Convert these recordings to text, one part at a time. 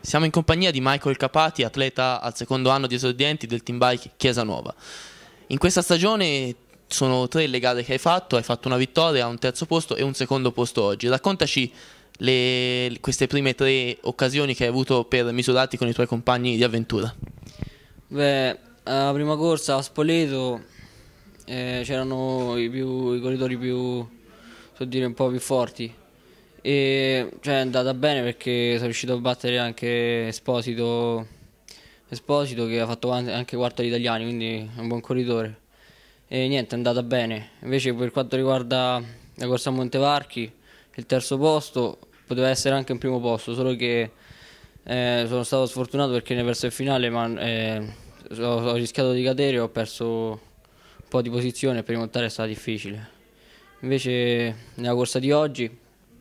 Siamo in compagnia di Michael Capati, atleta al secondo anno di esordienti del team bike Chiesa Nuova. In questa stagione sono tre le gare che hai fatto una vittoria, un terzo posto e un secondo posto oggi. Raccontaci queste prime tre occasioni che hai avuto per misurarti con i tuoi compagni di avventura. Beh, alla prima corsa a Spoleto c'erano i corridori più, so dire, un po' più forti e cioè, è andata bene perché sono riuscito a battere anche Esposito che ha fatto anche quarto agli italiani, quindi è un buon corridore. E niente, è andata bene. Invece per quanto riguarda la corsa a Montevarchi, il terzo posto poteva essere anche un primo posto, solo che sono stato sfortunato perché ne perso il finale, ma ho rischiato di cadere, ho perso un po' di posizione e per rimontare è stato difficile. Invece nella corsa di oggi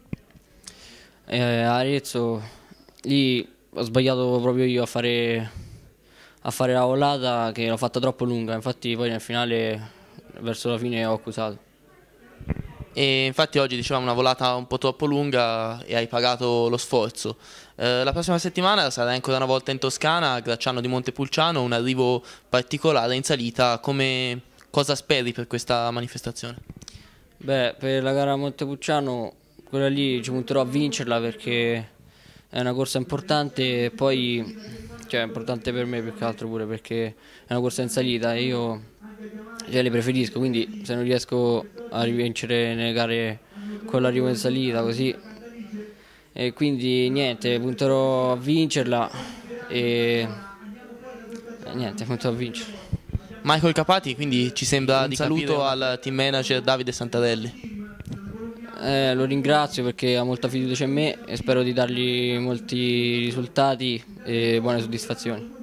a Arezzo, lì ho sbagliato proprio io a fare la volata che l'ho fatta troppo lunga, infatti poi nel finale verso la fine ho accusato. E infatti oggi dicevamo una volata un po' troppo lunga e hai pagato lo sforzo. La prossima settimana sarai ancora una volta in Toscana, a Gracciano di Montepulciano, un arrivo particolare in salita. Cosa speri per questa manifestazione? Beh, per la gara a Montepulciano, quella lì ci punterò a vincerla perché è una corsa importante e poi, cioè, è importante per me più che altro pure perché è una corsa in salita e io le preferisco, quindi se non riesco a rivincere nelle gare con l'arrivo in salita così, e quindi niente, punterò a vincerla e niente, punterò a vincerla. Michael Capati, quindi ci sembra Un di saluto capire al team manager Davide Santarelli. Lo ringrazio perché ha molta fiducia in me e spero di dargli molti risultati e buone soddisfazioni.